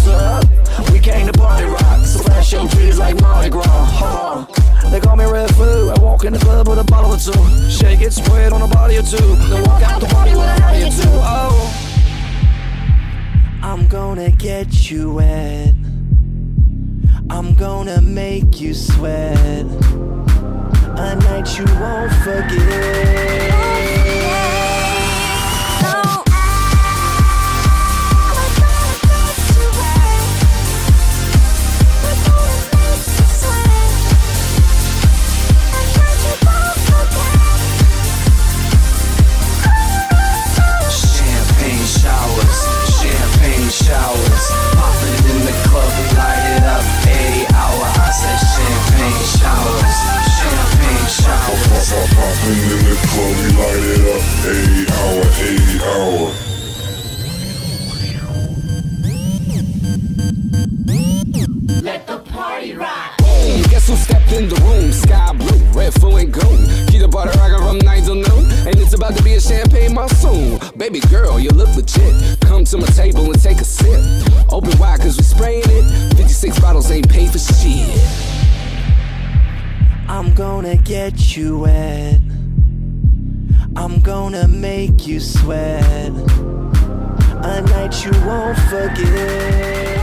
bottles up. We came to party rock, so flash your trees like Mardi Gras. They call me Red Food. I walk in the club with a bottle or two. Shake it, spread on a body or two. Then walk out the party with a howdy or two. Oh, I'm gonna get you wet. I'm gonna make you sweat. A night you won't forget. Showers, popping in the club, we light it up. 80 hour, I said champagne showers, champagne showers. Popping in the club, we light it up. 80 hour. Let the party rock. Boom, guess who stepped in the room? Sky blue, red, full and gold. Keep the butter rockin' from 9 till noon, and it's about to be a champagne monsoon. Baby girl, you look legit. Come to my table and take a sip. Open wide cause we spraying it. 56 bottles ain't paid for shit. I'm gonna get you wet. I'm gonna make you sweat. A night you won't forget.